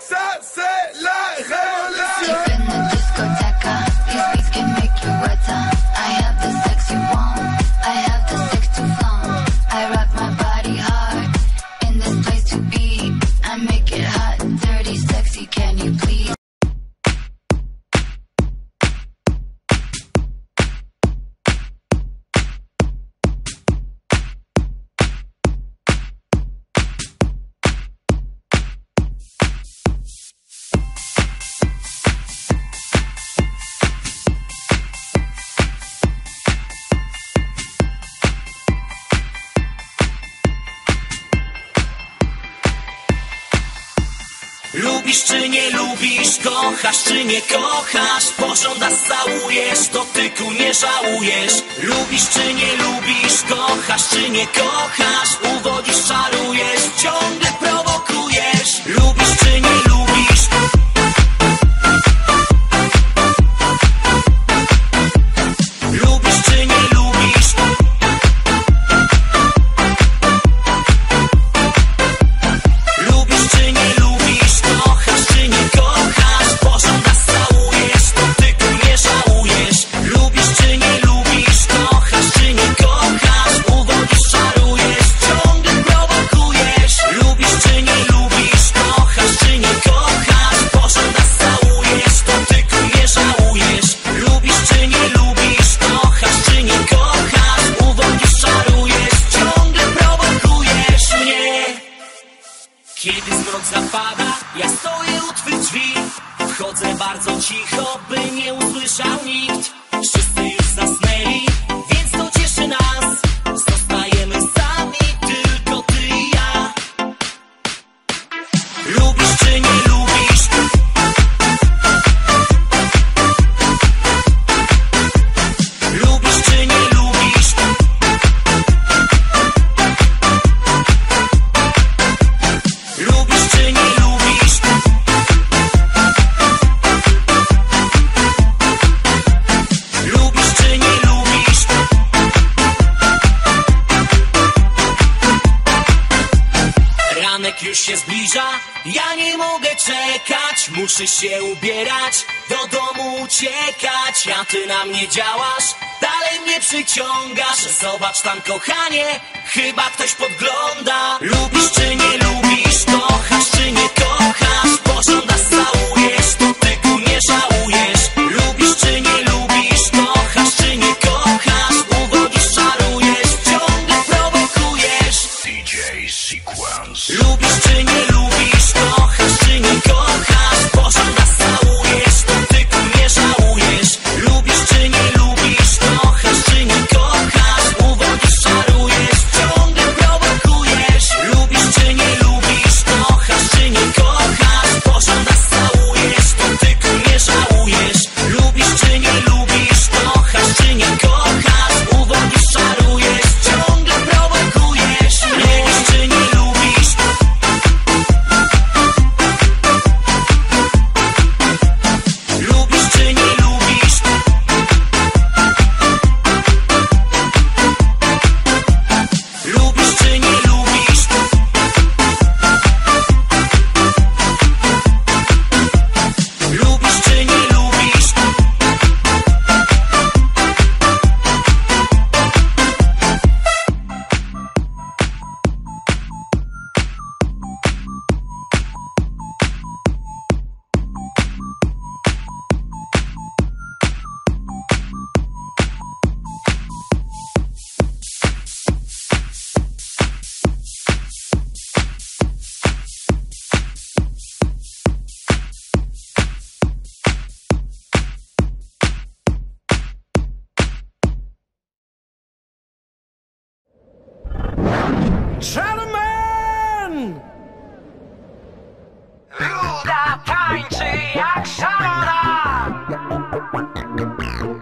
ça c'est la révolution. Lubisz czy nie lubisz, kochasz czy nie kochasz, pożądasz, całujesz, dotyku nie żałujesz. Lubisz czy nie lubisz, kochasz czy nie kochasz, uwodzisz, czarujesz, ciągle prowokujesz. Lubisz czy nie lubisz, lubisz czy nie lubisz, lubisz czy nie lubisz, kochasz czy nie kochasz, pożądasz, całujesz, dotyku nie żałujesz. Lubisz czy nie lubisz, kochasz czy nie kochasz, uwodzisz, czarujesz, ciągle prowokujesz. Lubisz czy nie lubisz, kochasz czy nie kochasz, pożądasz, całujesz, dotyku nie żałujesz. Lubisz czy nie lubisz, kochasz czy nie kochasz, uwodzisz, czarujesz, ciągle prowokujesz mnie. Kiedy zmrok zapada, ja stoję u twych drzwi. Wchodzę bardzo cicho, by nie usłyszał nikt. Wszyscy już zasnęli, więc to cieszy nas. Zostajemy sami, tylko ty i ja. Lubisz czy nie lubisz, lubisz czy nie lubisz, lubisz czy nie lubisz, lubisz czy nie lubisz. Ranek już się zbliża, ja nie mogę czekać. Muszę się ubierać, do domu uciekać. A ty na mnie działasz, dalej mnie przyciągasz. Zobacz tam, kochanie, chyba ktoś podgląda. Lubisz czy nie lubisz, kochasz czy nie kochasz, pożądasz, całujesz, dotyku nie żałujesz. Lubisz czy nie lubisz, kochasz czy nie kochasz, uwodzisz, czarujesz, ciągle prowokujesz. DJ Sequence. Lubisz czy nie lubisz, kochasz czy nie kochasz, pożądasz, całujesz, dotyku nie żałujesz. Lubisz czy nie lubisz, kochasz czy nie kochasz, uwodzisz, czarujesz, ciągle prowokujesz. Lubisz czy nie lubisz, kochasz czy nie kochasz, pożądasz, całujesz, dotyku nie żałujesz. Lubisz czy nie lubisz, kochasz czy nie kochasz, uwodzisz, czarujesz, ciągle prowokujesz. Lubisz czy nie lubisz, lubisz czy nie lubisz, lubisz czy nie lubisz, lubisz czy nie lubisz, Gentlemen! Luda tańczy jak szarada.